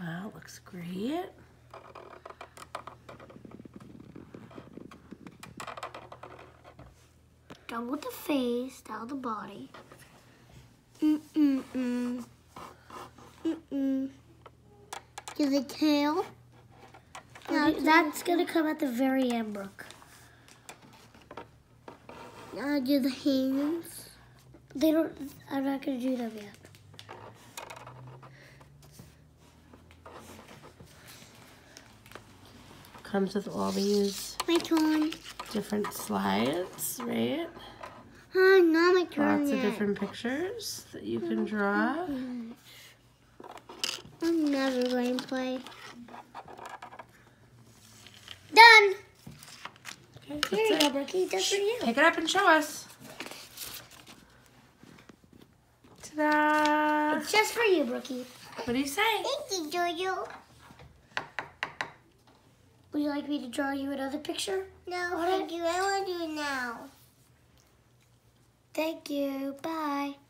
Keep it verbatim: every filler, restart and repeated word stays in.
Wow, looks great. Double the face, down the body. Mm-mm-mm. Mm-mm. Do the tail. Now that's going to come at the very end, Brooke. Now do the hands. They don't, I'm not going to do them yet. Comes with all these My turn. different slides, right? Oh, not my turn Lots yet. of different pictures that you can draw. I'm never going to play. Done. Okay, Here you that's go, it. Brookie. Just for you. Pick it up and show us. Ta-da! It's just for you, Brookie. What do you say? Thank you, Jojo. Would you like me to draw you another picture? No, thank you. I want to do it now. Thank you. Bye.